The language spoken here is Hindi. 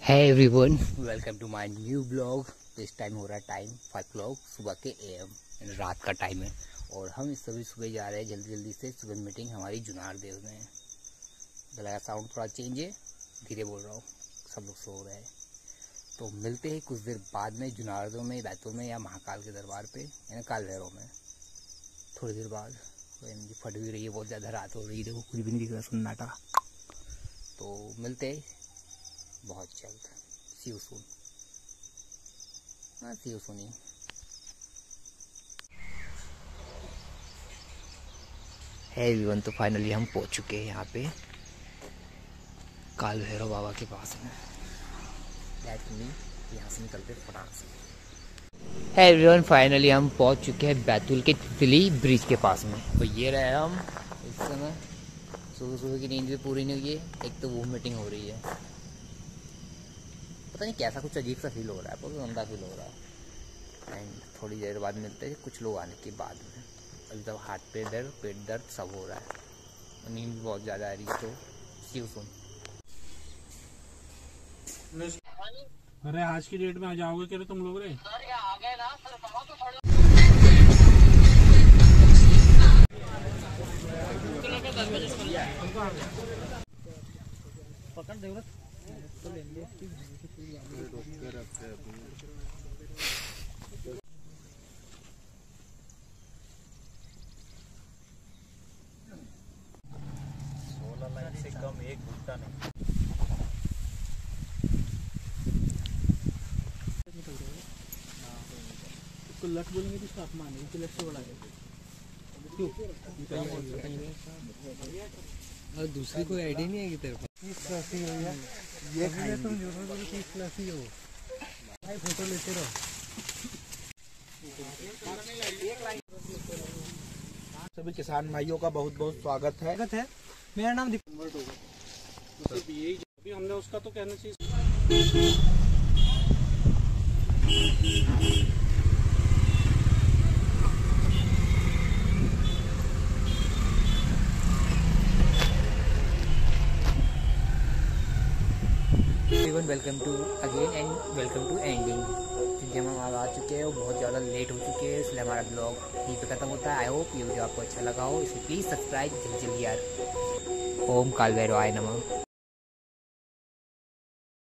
है everyone, welcome to my new blog. इस टाइम हो रहा है टाइम 5 o'clock सुबह के AM, रात का टाइम है। और हम इस सभी सुबह जा रहे हैं जल्दी से। सुबह मीटिंग हमारी जुनार देव में है। गला का साउंड थोड़ा चेंज है, धीरे बोल रहा हूँ, सब लोग सो रहे हैं। तो मिलते हैं कुछ देर बाद में जुनार देव में, बैतूल में या महाकाल के दरबार पे यानी काल भैरव में। थोड़ी देर बाद फट भी रही है, बहुत ज़्यादा रात हो रही है, देखो कुछ भी नहीं दिख रहा, सन्नाटा। तो मिलते हैं बहुत जल्द। See you soon. हाँ, सी यू सून ही। है एवरीवन, तो फाइनली हम पहुंच चुके हैं यहाँ पे काल भैरव बाबा के पास में। यहाँ से निकलते फटाक से। है एवरीवन, फाइनली हम पहुंच चुके हैं बैतूल के तितली ब्रिज के पास में। तो ये रहे हम इस समय। सुबह की नींद भी पूरी नहीं हुई है, एक तो वो मीटिंग हो रही है, पता नहीं कैसा कुछ अजीब सा फील हो रहा है, बहुत गंदा फील हो रहा है। एंड थोड़ी देर बाद मिलते हैं कुछ लोग आने के बाद में। अभी तक हाथ पे दर्द, पेट दर्द सब हो रहा है, नींद भी बहुत ज़्यादा आ रही है। तो सी यू सून। अरे आज की डेट में आ जाओगे क्या तुम लोग रे? आ गए ना, पकड़ दे से कम एक घंटा नहीं। इसको लट बोलेंगे तो साफ मानेंगे कि लट से बड़ा है। क्यों? और दूसरी कोई आइडिया नहीं है कि तेरे पास ये खाइए तुम जो हो भाई, फोटो लेते रहो। सभी किसान भाइयों का बहुत बहुत स्वागत है। मेरा नाम अभी हमने उसका तो कहना चाहिए। Welcome to again and welcome to ending. क्योंकि हम आ चुके हैं और बहुत ज़्यादा लेट हो चुके हैं, इसलिए हमारा ब्लॉग यहीं पे खत्म होता है। आई होप ये वीडियो आपको अच्छा लगा हो, इसे प्लीज़ सब्सक्राइब जल्दी यार। ओम काल भैरवाय नमः।